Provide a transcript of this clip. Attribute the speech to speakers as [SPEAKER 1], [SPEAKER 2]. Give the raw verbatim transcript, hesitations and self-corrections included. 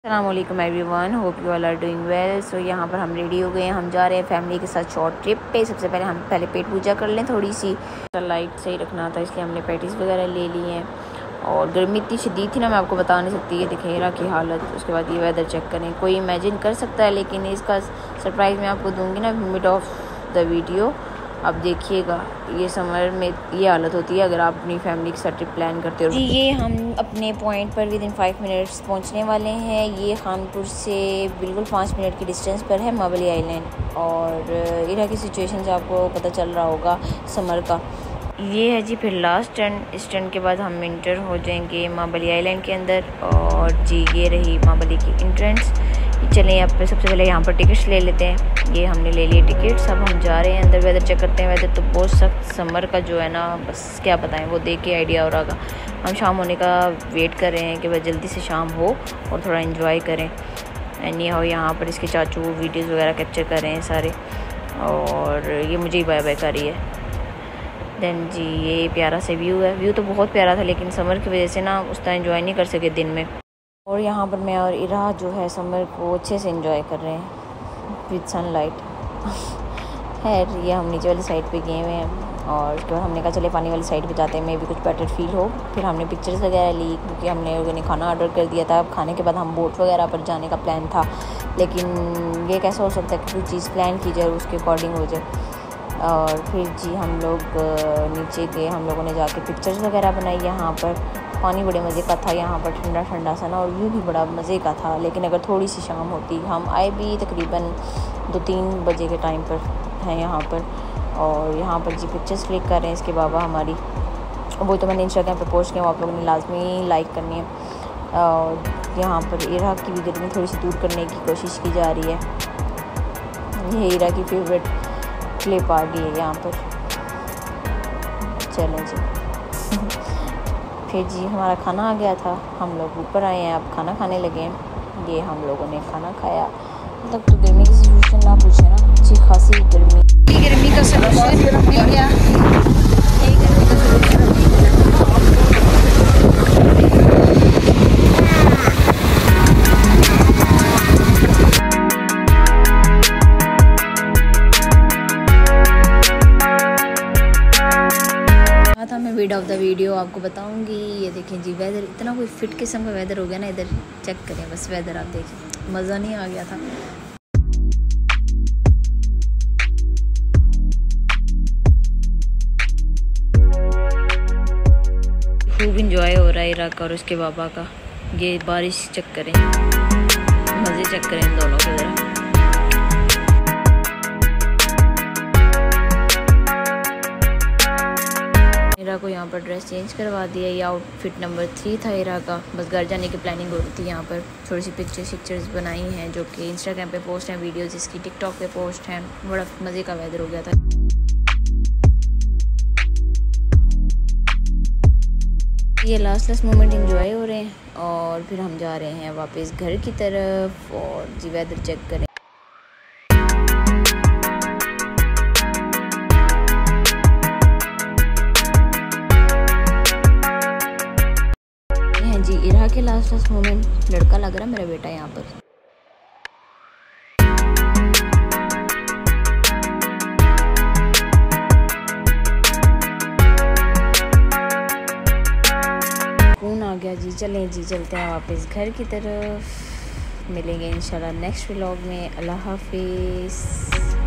[SPEAKER 1] अस्सलामुअलैकुम everyone, hope you all are doing well. So यहाँ पर हम रेडी हो गए हैं, हम जा रहे हैं फैमिली के साथ शॉर्ट ट्रिप पे। सबसे पहले हम पहले पेट पूजा कर लें थोड़ी सी। लाइट सही रखना था इसलिए हमने पैटीज़ वगैरह ले ली हैं। और गर्मी इतनी शदीद थी ना, मैं आपको बता नहीं सकती। ये दिखेरा की हालत। उसके बाद ये वेदर चेक करें, कोई इमेजिन कर सकता है, लेकिन इसका सरप्राइज़ मैं आपको दूँगी ना मिड ऑफ द वीडियो। अब देखिएगा, ये समर में ये हालत होती है अगर आप अपनी फैमिली के साथ ट्रिप प्लान करते हो। जी ये हम अपने पॉइंट पर विद इन फाइव मिनट्स पहुंचने वाले हैं। ये खानपुर से बिल्कुल पाँच मिनट की डिस्टेंस पर है महाबली आइलैंड। और इधर की सिचुएशन से आपको पता चल रहा होगा समर का। ये है जी फिर लास्ट टर्न। इस टर्न के बाद हम इंटर हो जाएंगे महाबली आइलैंड के अंदर। और जी ये रही महाबली की एंट्रेंस। चलें अब पे सबसे पहले यहाँ पर टिकट्स ले लेते हैं। ये हमने ले लिए टिकट्स, अब हम जा रहे हैं अंदर। वेदर चेक करते हैं। वेदर तो बहुत सख्त समर का जो है ना, बस क्या बताएं, वो देख के आइडिया हो रहा होगा। हम शाम होने का वेट कर रहे हैं कि बस जल्दी से शाम हो और थोड़ा एंजॉय करें। एंड ये हो यहाँ पर इसके चाचू वीडियोस वगैरह कैप्चर कर रहे हैं सारे। और ये मुझे ही बाय बाय कर रही है। देन जी ये प्यारा सा व्यू है। व्यू तो बहुत प्यारा था, लेकिन समर की वजह से ना उस तरह एंजॉय नहीं कर सके दिन में। और यहाँ पर मैं और इरा जो है समर को अच्छे से एंजॉय कर रहे हैं विद सनलाइट। खैर ये हम नीचे वाली साइड पे गए हुए हैं। और उसके बाद हमने कहा चले पानी वाली साइड पे जाते हैं, मे भी कुछ बेटर फील हो। फिर हमने पिक्चर्स वगैरह ली, क्योंकि हमने लोगों ने खाना ऑर्डर कर दिया था। अब खाने के बाद हम बोट वगैरह पर जाने का प्लान था, लेकिन ये कैसा हो सकता है कि कोई चीज़ प्लान की जाए उसके अकॉर्डिंग हो जाए। और फिर जी हम लोग नीचे गए, हम लोगों ने जाके पिक्चर्स वगैरह बनाई। यहाँ पर पानी बड़े मज़े का था, यहाँ पर ठंडा ठंडा सा ना, और व्यू भी बड़ा मज़े का था। लेकिन अगर थोड़ी सी शाम होती, हम आए भी तकरीबन दो तीन बजे के टाइम पर हैं यहाँ पर। और यहाँ पर जी पिक्चर्स क्लिक कर रहे हैं इसके बाबा हमारी। वो तो मैंने इंस्टाग्राम पे पोस्ट किया, वो आप लोगों ने लाजमी लाइक करनी है। और यहाँ पर इराक की भी गर्मी थोड़ी सी दूर करने की कोशिश की जा रही है। ये इराक की फेवरेट क्लिप आ गई है यहाँ पर। चलें जी। फिर जी हमारा खाना आ गया था, हम लोग ऊपर आए हैं, अब खाना खाने लगे हैं। ये हम लोगों ने खाना खाया। मतलब तो गर्मी की सिचुएशन ना पूछे ना, अच्छी खासी गर्मी गर्मी का सलूशन मिल गया। यही गर्मी का सलूशन था। मैं वीड ऑफ द वीडियो आपको बताऊंगी। ये देखें जी वेदर, इतना कोई फिट किस्म का वेदर हो गया ना। इधर चेक करें बस वेदर, आप देखें मज़ा नहीं आ गया था। खूब इंजॉय हो रहा है इराक और उसके बाबा का। ये बारिश चेक करें, मज़े चेक करें इन दोनों के ज़रा। इरा को यहाँ पर ड्रेस चेंज करवा दिया। ये आउटफिट नंबर थ्री था इरा का। बस घर जाने की प्लानिंग हो रही थी। यहाँ पर थोड़ी सी पिक्चर्स पिक्चर्स बनाई हैं, जो कि इंस्टाग्राम पे पोस्ट हैं, वीडियोस इसकी टिकटॉक पे पोस्ट हैं। बड़ा मज़े का वेदर हो गया था। ये लास्ट लास्ट मोमेंट एंजॉय हो रहे हैं। और फिर हम जा रहे हैं वापस घर की तरफ। और जी वेदर चेक करें। जी इरा के लास्ट लास्ट मोमेंट। लड़का लग रहा है मेरा बेटा यहाँ पर। कौन आ गया जी। चलें जी चलते हैं वापस घर की तरफ। मिलेंगे इंशाल्लाह नेक्स्ट व्लॉग में। अल्लाह हाफिज़।